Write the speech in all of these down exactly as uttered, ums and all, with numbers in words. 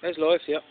Es läuft, ja.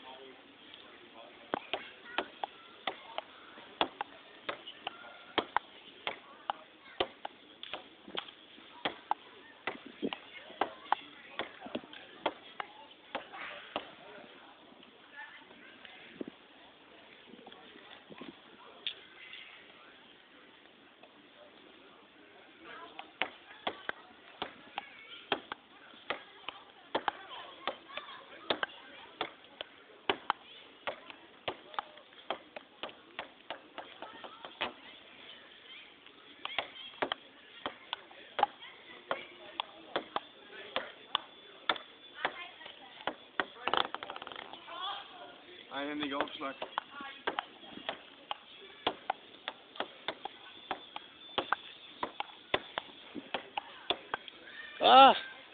Einhändiger Aufschlag. Ah!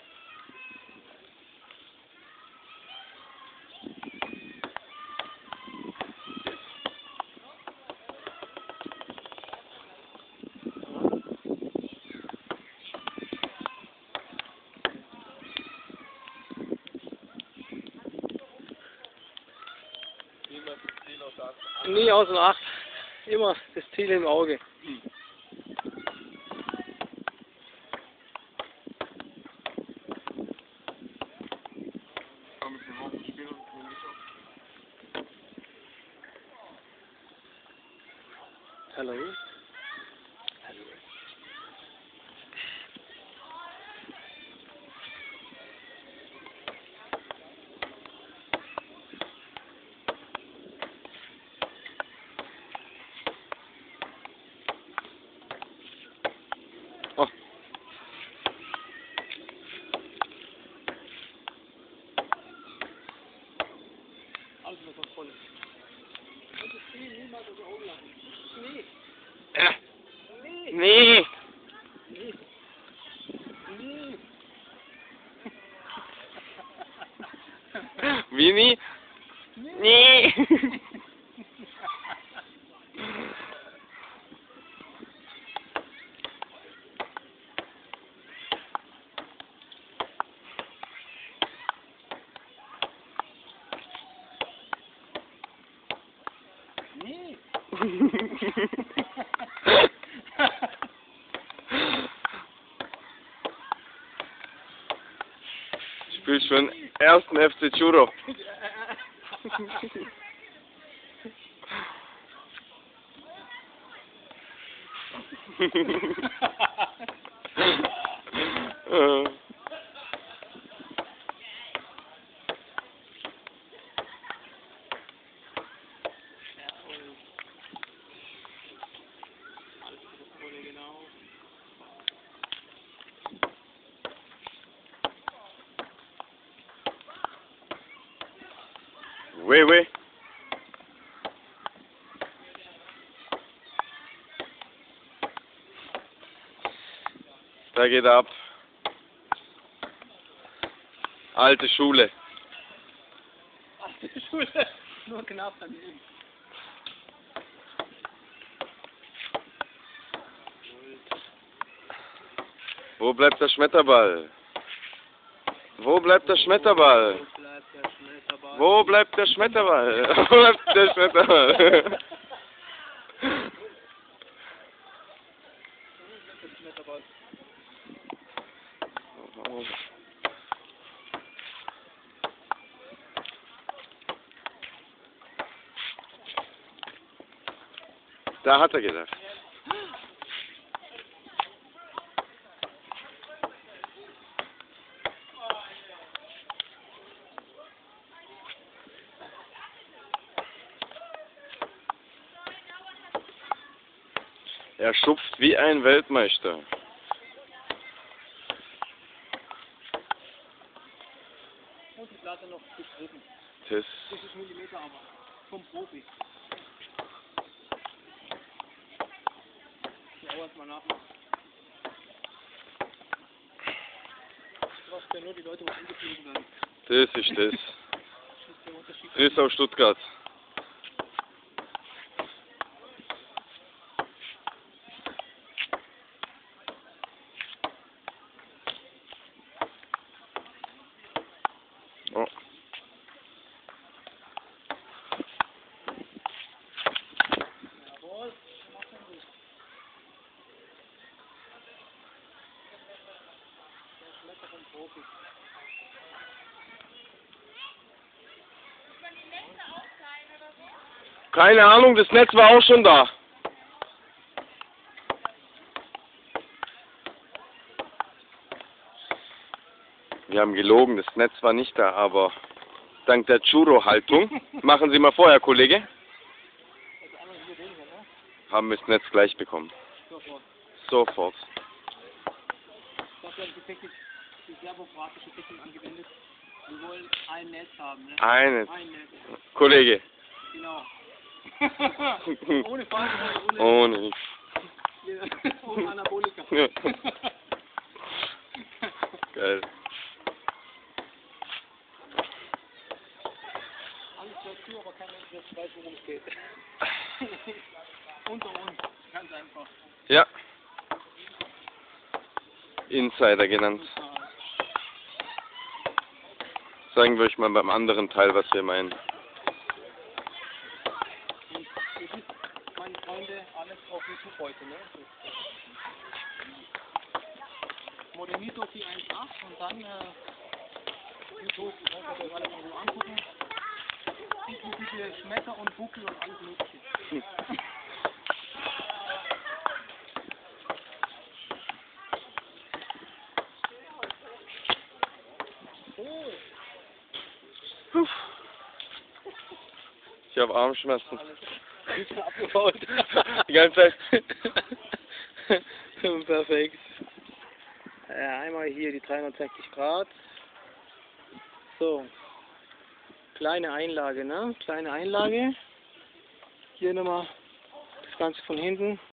Nie außer Acht. Immer das Ziel im Auge. Hm. Komm mit dem Haus spielen und komm nicht auf. Hallo? Oh. Alles unter Kontrolle. Und das Ziel niemals aus den Augen lassen. Nee. Äh. Nee. Nee. Nee. Nee. Winnie? Nee. Nee. Spielst für den ersten F C Judo. äh. Oui, oui. Da geht ab. Alte Schule. Alte Schule. Nur knapp daneben. Wo bleibt der Schmetterball? Wo bleibt der Schmetterball? Wo bleibt der Schmetterball? Wo bleibt der Schmetterball? Wo bleibt der Schmetterball? Da hat er gedacht. Er schupft wie ein Weltmeister. Und die Platte noch gestrichen. Das vierzig Millimeter aber. Vom Profi. Ich hau erst mal nachmachen. Du brauchst ja nur die Leute, wo eingeflogen werden. Das ist das. Das ist der Unterschied. Grüß auf Stuttgart. Oh. Keine Ahnung, das Netz war auch schon da. Wir haben gelogen, das Netz war nicht da, aber dank der Churro-Haltung, machen Sie mal vorher, Kollege, haben wir das Netz gleich bekommen. Sofort. Sofort. Das ist die Technik, die servopraktische Technik angewendet. Wir wollen ein Netz haben, ne? Ein Ein Netz. Kollege. Genau. Ohne Faden, ohne, Ohne. ohne Anabolika. Geil. Alles dazu, aber kein Mensch jetzt weiß, worum es geht. Unter uns, ganz einfach. Ja. Insider genannt. Zeigen wir euch mal beim anderen Teil, was wir meinen. Und ihr wisst, meine Freunde, alles auf YouTube heute, ne? Modernito vier eins acht und dann äh, YouTube, könnt ihr euch alle mal so angucken. Inklusive Schmetter und Buckel und alles mögliche. Hm. Ich habe Armschmerzen. Abgebaut. Die ganze Zeit. Perfekt. Ja, einmal hier die dreihundertsechzig Grad. So. Kleine Einlage, ne? Kleine Einlage. Hier nochmal das Ganze von hinten.